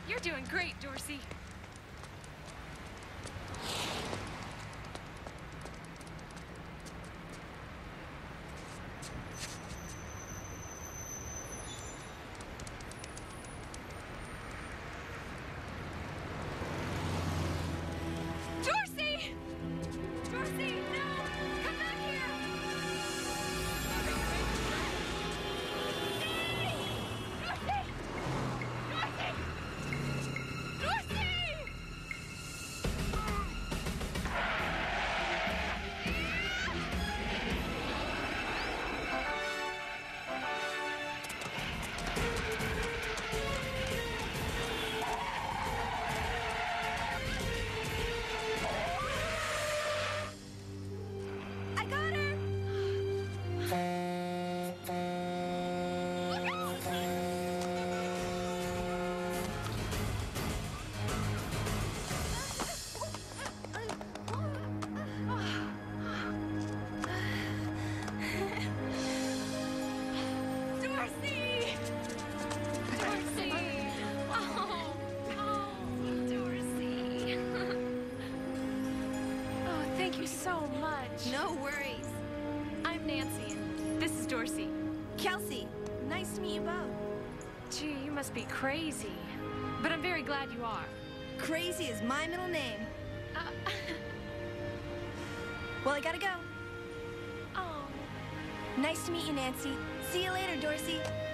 You're doing great, Dorsey. Dorsey! Dorsey, no! Come back here! Dorsey! Dorsey! Dorsey! I got her! Look out! Dorsey! Dorsey! Oh, Dorsey. Oh, thank you so much. No worries. I'm Nancy, and this is Dorsey. Kelsey, nice to meet you both. Gee, you must be crazy. But I'm very glad you are. Crazy is my middle name. Uh, Well, I gotta go. oh. Nice to meet you, Nancy. See you later, Dorsey.